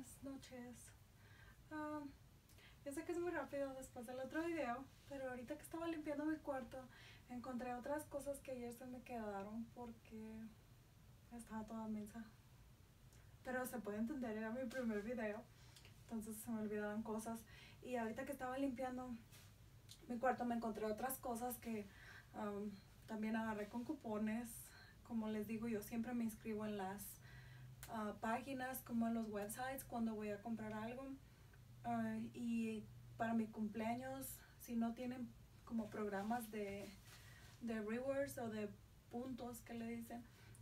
buenas noches. Yo sé que es muy rápido después del otro video, pero ahorita que estaba limpiando mi cuarto encontré otras cosas que ayer se me quedaron porque estaba toda mensa. Pero se puede entender, era mi primer video, entonces se me olvidaban cosas. Y ahorita que estaba limpiando mi cuarto me encontré otras cosas que también agarré con cupones. Como les digo, yo siempre me inscribo en las páginas, como en los websites, cuando voy a comprar algo. Y para mi cumpleaños, si no tienen como programas de rewards o de puntos que le dicen,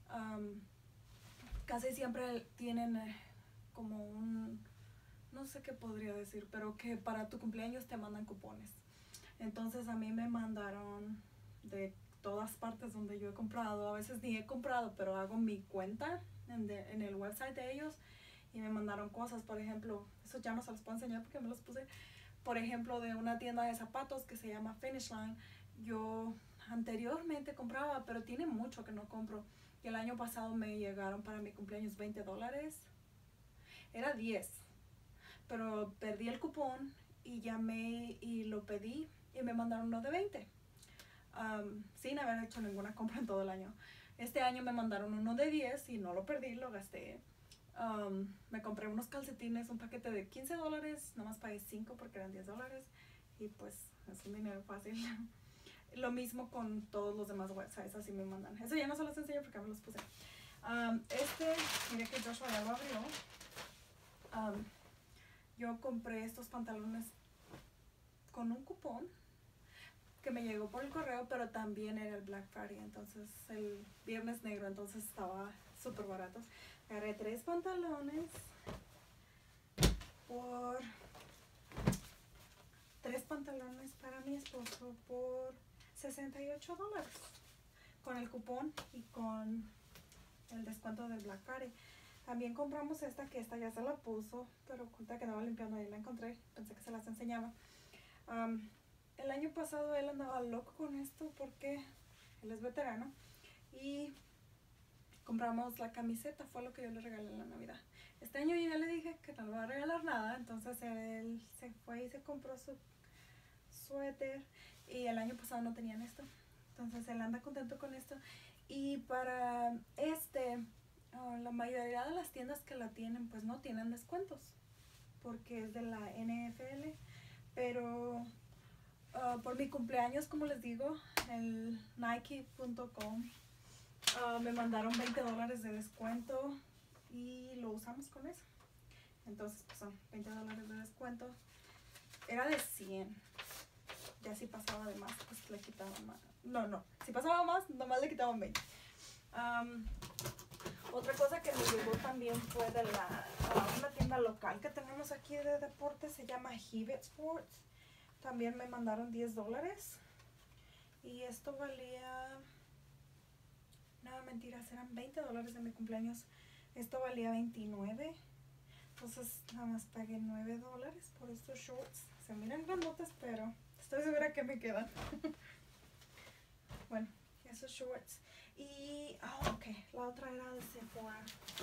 casi siempre tienen como un, no sé qué podría decir, pero que para tu cumpleaños te mandan cupones. Entonces a mí me mandaron de todas partes donde yo he comprado. A veces ni he comprado, pero hago mi cuenta en el website de ellos y me mandaron cosas. Por ejemplo, eso ya no se los puedo enseñar porque me los puse. Por ejemplo, de una tienda de zapatos que se llama Finish Line. Yo anteriormente compraba, pero tiene mucho que no compro. Y el año pasado me llegaron para mi cumpleaños $20. Era 10, pero perdí el cupón y llamé y lo pedí y me mandaron uno de 20. Sin haber hecho ninguna compra en todo el año. Este año me mandaron uno de 10 y no lo perdí, lo gasté. Me compré unos calcetines, un paquete de $15, nada más pagué 5 porque eran $10 y pues es un dinero fácil. Lo mismo con todos los demás websites, así me mandan. Eso ya no se los enseño porque me los puse. Mira que Joshua ya lo abrió. Yo compré estos pantalones con un cupón que me llegó por el correo, pero también era el Black Friday, entonces el viernes negro, entonces estaba súper baratos. Agarré 3 pantalones por 3 pantalones para mi esposo por $68 con el cupón y con el descuento del Black Friday. También compramos esta, que esta ya se la puso, pero oculta que andaba limpiando y la encontré, pensé que se las enseñaba. El año pasado él andaba loco con esto porque él es veterano y compramos la camiseta, fue lo que yo le regalé en la Navidad. Este año yo ya le dije que no le voy a regalar nada, entonces él se fue y se compró su suéter y el año pasado no tenían esto, entonces él anda contento con esto. Y para la mayoría de las tiendas que la tienen pues no tienen descuentos porque es de la NFL, pero por mi cumpleaños, como les digo, el Nike.com me mandaron $20 de descuento y lo usamos con eso. Entonces pues son $20 de descuento. Era de 100. Ya si pasaba de más, pues le quitaban más. No, si pasaba más, nomás le quitaban 20. Otra cosa que me llegó también fue de una tienda local que tenemos aquí de deportes, se llama Hibbett Sports. También me mandaron $10 y esto valía, no, mentiras, eran $20 de mi cumpleaños. Esto valía 29, entonces nada más pagué $9 por estos shorts. Se miran grandotes, pero estoy segura que me quedan. Bueno, esos shorts. Y, ok, la otra era de Sephora.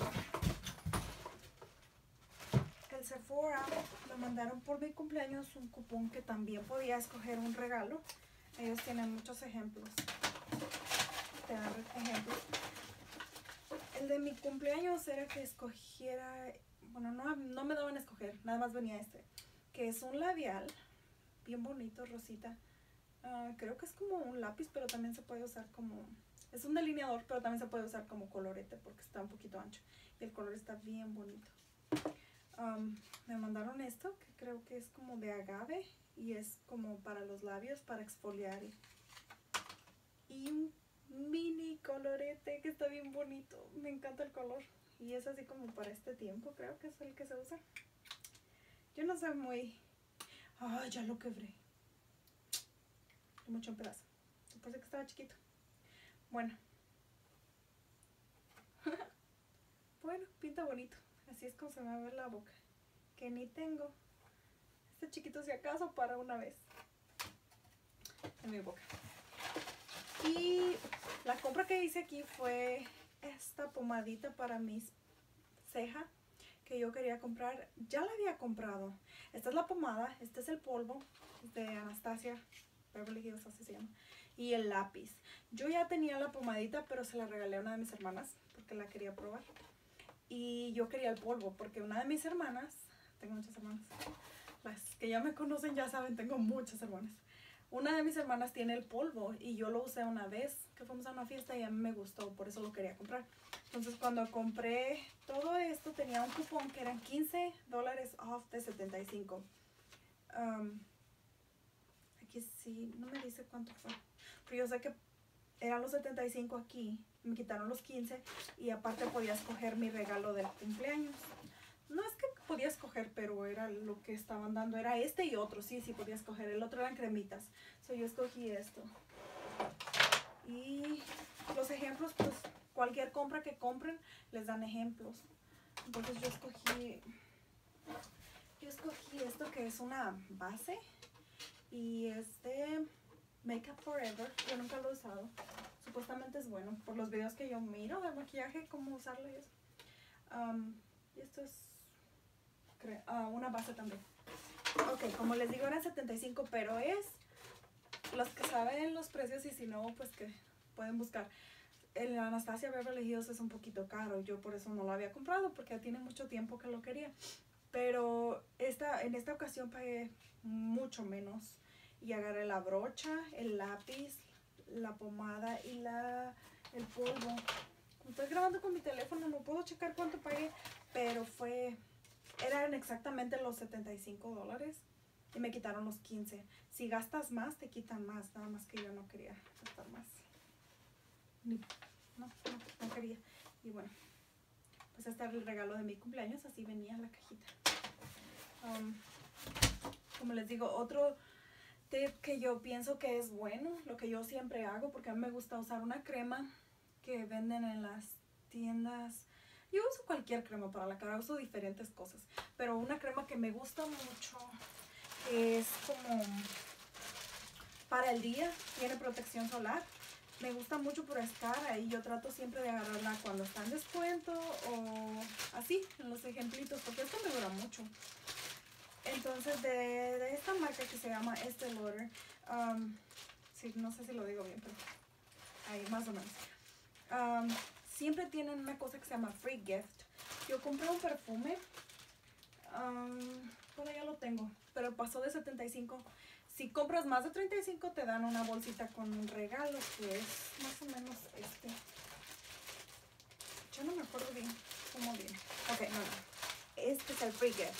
El Sephora me mandaron por mi cumpleaños un cupón que también podía escoger un regalo. Ellos tienen muchos ejemplos. Te dan ejemplos. El de mi cumpleaños era que escogiera, bueno, no me daban a escoger, nada más venía que es un labial bien bonito, rosita. Creo que es como un lápiz, pero también se puede usar como, es un delineador, pero también se puede usar como colorete porque está un poquito ancho y el color está bien bonito. Me mandaron esto que creo que es como de agave y es como para los labios, para exfoliar, y un mini colorete que está bien bonito. Me encanta el color y es así como para este tiempo, creo que es el que se usa. Yo no soy muy... ya lo quebré mucho en pedazo, pensé que estaba chiquito. Bueno. Bueno, pinta bonito. Así es como se me va a ver la boca, que ni tengo. Este chiquito si acaso para una vez en mi boca. Y la compra que hice aquí fue esta pomadita para mis cejas, que yo quería comprar, ya la había comprado. Esta es la pomada, este es el polvo de Anastasia Beverly Hills, así se llama, y el lápiz. Yo ya tenía la pomadita, pero se la regalé a una de mis hermanas porque la quería probar. Y yo quería el polvo porque una de mis hermanas, tengo muchas hermanas, las que ya me conocen ya saben, tengo muchas hermanas. Una de mis hermanas tiene el polvo y yo lo usé una vez que fuimos a una fiesta y a mí me gustó, por eso lo quería comprar. Entonces cuando compré todo esto tenía un cupón que eran $15 off de 75. Aquí sí, no me dice cuánto fue, pero yo sé que eran los 75 aquí, me quitaron los 15 y aparte podía escoger mi regalo del cumpleaños. No es que podía escoger, pero era lo que estaban dando, era este y otro, sí podía escoger, el otro eran cremitas, yo escogí esto. Y los ejemplos, pues cualquier compra que compren les dan ejemplos. Entonces yo escogí esto que es una base y es de Makeup Forever. Yo nunca lo he usado, supuestamente es bueno por los videos que yo miro de maquillaje, cómo usarlo y eso. Y esto es una base también. Ok, como les digo eran 75, pero es los que saben los precios y si no pues que pueden buscar. El Anastasia Beverly Hills es un poquito caro, yo por eso no lo había comprado porque ya tiene mucho tiempo que lo quería, pero en esta ocasión pagué mucho menos y agarré la brocha, el lápiz, la pomada y el polvo. Estoy grabando con mi teléfono, no puedo checar cuánto pagué, pero eran exactamente los $75 y me quitaron los 15. Si gastas más, te quitan más, nada más que yo no quería gastar más. No quería. Y bueno, pues este era el regalo de mi cumpleaños, así venía la cajita. Como les digo, otro tip que yo pienso que es bueno, lo que yo siempre hago, porque a mí me gusta usar una crema que venden en las tiendas. Yo uso cualquier crema para la cara, uso diferentes cosas, pero una crema que me gusta mucho es como para el día, tiene protección solar. Me gusta mucho, pero es cara y yo trato siempre de agarrarla cuando está en descuento o así, en los ejemplitos, porque esto me dura mucho. Entonces de esta marca que se llama Estée Lauder, sí, no sé si lo digo bien, pero ahí más o menos. Siempre tienen una cosa que se llama Free Gift. Yo compré un perfume, bueno ya lo tengo, pero pasó de 75. Si compras más de 35 te dan una bolsita con un regalo que es más o menos este. Yo no me acuerdo bien cómo viene. Ok, no. Este es el Free Gift.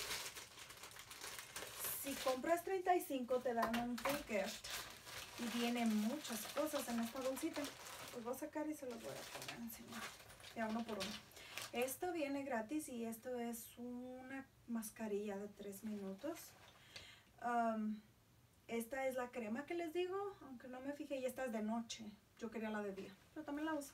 Si compras 35 te dan un Free Gift y vienen muchas cosas en esta bolsita. Los voy a sacar y se los voy a poner encima. Ya uno por uno. Esto viene gratis y esto es una mascarilla de 3 minutos. Esta es la crema que les digo, aunque no me fijé, y esta es de noche. Yo quería la de día, pero también la uso.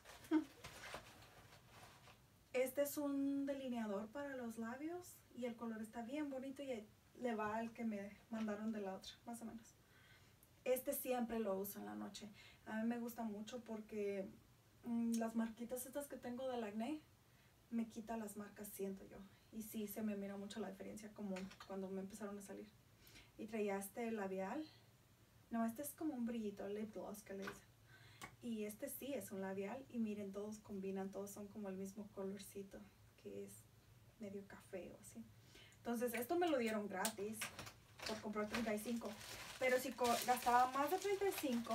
Este es un delineador para los labios y el color está bien bonito y le va al que me mandaron de la otra, más o menos. Este siempre lo uso en la noche. A mí me gusta mucho porque las marquitas estas que tengo del acné me quita las marcas, siento yo. Y sí, se me mira mucho la diferencia como cuando me empezaron a salir. Y traía este labial. No, este es como un brillito, lip gloss que le dicen. Y este sí es un labial. Y miren, todos combinan, todos son como el mismo colorcito, que es medio café o así. Entonces, esto me lo dieron gratis por comprar 35. Pero si gastaba más de 35,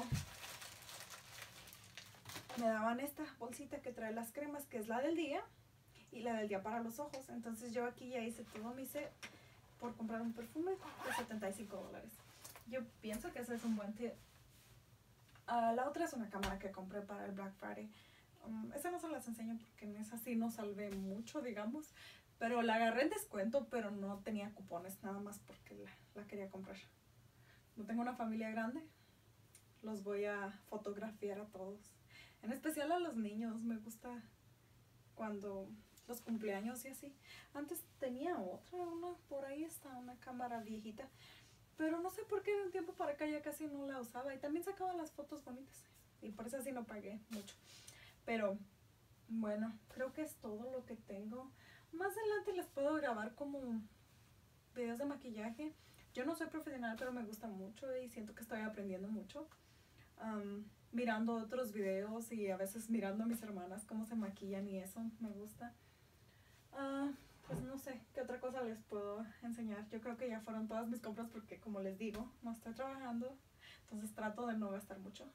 me daban esta bolsita que trae las cremas, que es la del día y la del día para los ojos. Entonces, yo aquí ya hice todo mi set por comprar un perfume de $75. Yo pienso que ese es un buen tip. La otra es una cámara que compré para el Black Friday. Esa no se las enseño porque en esa sí no salvé mucho, digamos. Pero la agarré en descuento, pero no tenía cupones, nada más porque la quería comprar. No tengo una familia grande, los voy a fotografiar a todos. En especial a los niños, me gusta cuando los cumpleaños y así. Antes tenía otra, por ahí está, una cámara viejita. Pero no sé por qué de un tiempo para acá ya casi no la usaba. Y también sacaba las fotos bonitas. Y por eso así no pagué mucho. Pero bueno, creo que es todo lo que tengo. Más adelante les puedo grabar como videos de maquillaje. Yo no soy profesional, pero me gusta mucho y siento que estoy aprendiendo mucho. Mirando otros videos y a veces mirando a mis hermanas cómo se maquillan y eso me gusta. Pues no sé qué otra cosa les puedo enseñar. Yo creo que ya fueron todas mis compras porque, como les digo, no estoy trabajando, entonces trato de no gastar mucho.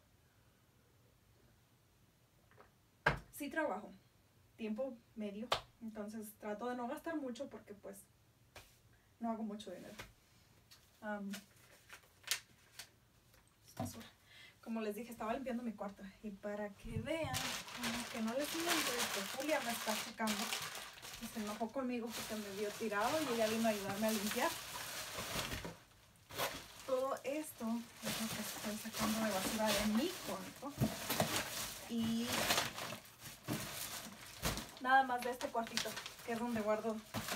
Sí trabajo, tiempo medio, entonces trato de no gastar mucho porque pues no hago mucho dinero. Como les dije, estaba limpiando mi cuarto y para que vean, que no les miento, que Julia me está checando y se enojó conmigo porque me vio tirado y ella vino a ayudarme a limpiar. Todo esto es lo que estoy sacando de basura de mi cuarto y nada más de este cuartito, que es donde guardo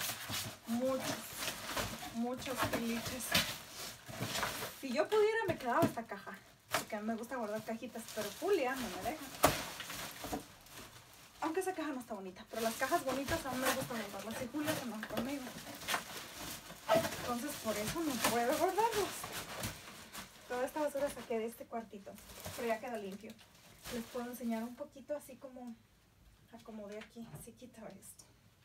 muchos piliches. Si yo pudiera me quedaba esta caja, porque a mí me gusta guardar cajitas, pero Julia no me deja. Aunque esa caja no está bonita, pero las cajas bonitas a mí me gusta guardarlas y Julia se enoja conmigo. Entonces por eso no puedo guardarlos. Toda esta basura saqué de este cuartito, pero ya queda limpio. Les puedo enseñar un poquito así como acomodé aquí, así quito esto.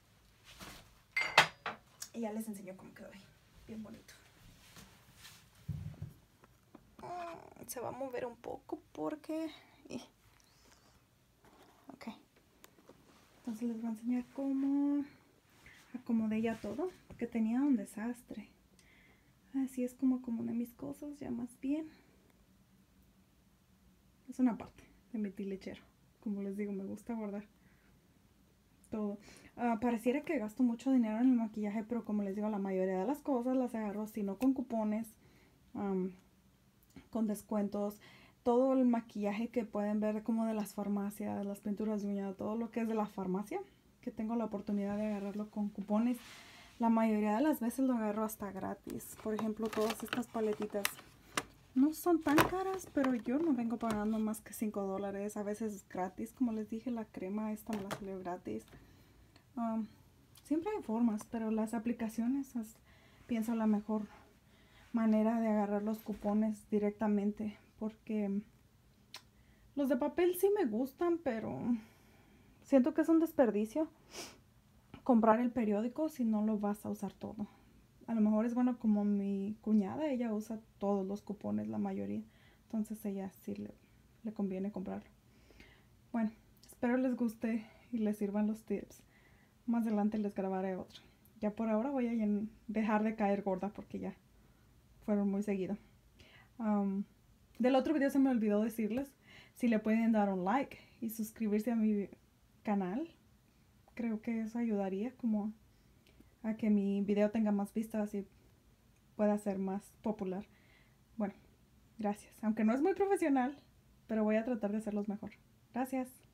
Y ya les enseño cómo quedó ahí, bien bonito. Se va a mover un poco porque... Ok. Entonces les voy a enseñar cómo acomodé ya todo, porque tenía un desastre. Así es como acomodé mis cosas ya más bien. Es una parte de mi tilechero. Como les digo, me gusta guardar todo. Pareciera que gasto mucho dinero en el maquillaje, pero como les digo, la mayoría de las cosas las agarro, si no con cupones, con descuentos. Todo el maquillaje que pueden ver como de las farmacias, las pinturas de uña, todo lo que es de la farmacia, que tengo la oportunidad de agarrarlo con cupones, la mayoría de las veces lo agarro hasta gratis. Por ejemplo, todas estas paletitas no son tan caras, pero yo no vengo pagando más que $5. A veces gratis, como les dije, la crema esta me la salió gratis. Siempre hay formas, pero las aplicaciones es, pienso, la mejor manera de agarrar los cupones directamente, porque los de papel sí me gustan, pero siento que es un desperdicio comprar el periódico si no lo vas a usar todo. A lo mejor es bueno, como mi cuñada, ella usa todos los cupones, la mayoría, entonces ella sí le conviene comprarlo. Bueno, espero les guste y les sirvan los tips. Más adelante les grabaré otro. Ya por ahora voy a dejar de caer gorda porque ya fueron muy seguido. Del otro video se me olvidó decirles si le pueden dar un like y suscribirse a mi canal. Creo que eso ayudaría como a que mi video tenga más vistas y pueda ser más popular. Bueno, gracias. Aunque no es muy profesional, pero voy a tratar de hacerlos mejor. Gracias.